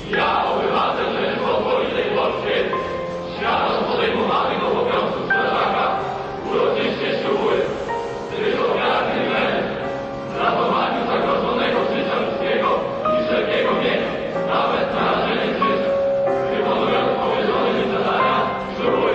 Ja, obywatel Rzeczypospolitej Polskiej, świadom podejmowanych obowiązków strażaka, uroczyście ślubuję, gdyż ofiarny wręcz w ratowaniu zagrożonego życia ludzkiego i wszelkiego mienia, nawet narażeniem życia, wykonując powierzone mi zadania, ślubuję.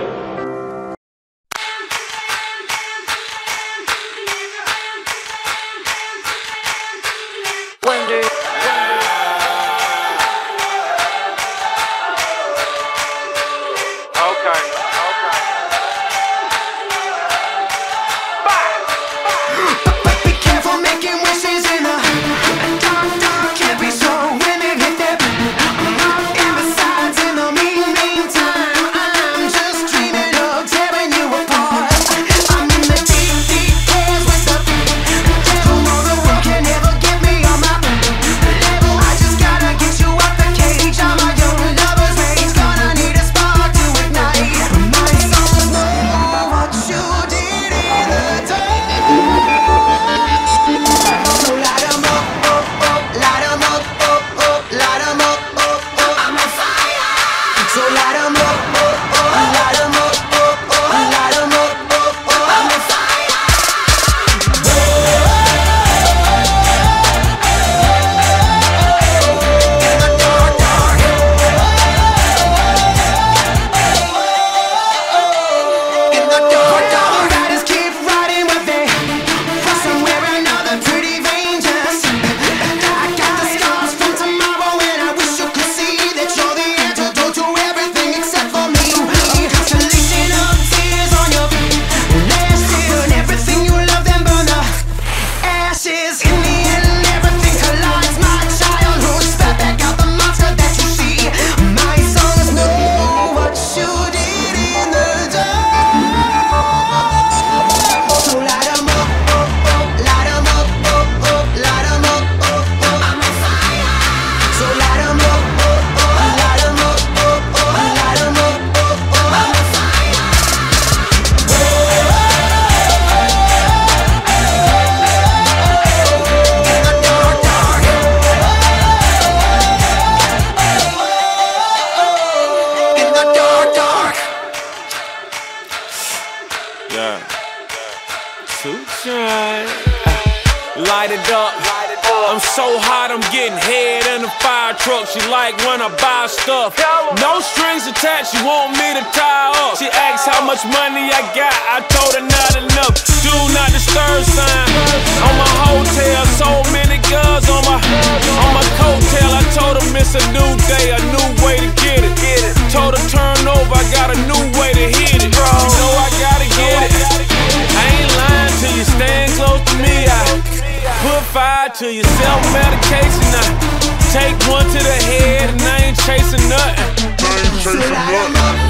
Light it up. I'm so hot, I'm getting head in the fire truck. She like when I buy stuff. No strings attached, she want me to tie up. She asks how much money I got, I told her not enough. Do not disturb sign on my hotel. So many guns on my coattail. I told her it's a new day, a new way to get it. Told her turn over, I got a new way to hit it. You know I gotta get it. I ain't lying to you, stand close to me. I put fire to your self-medication. I take one to the head and I ain't chasing nothing. I ain't chasing nothing.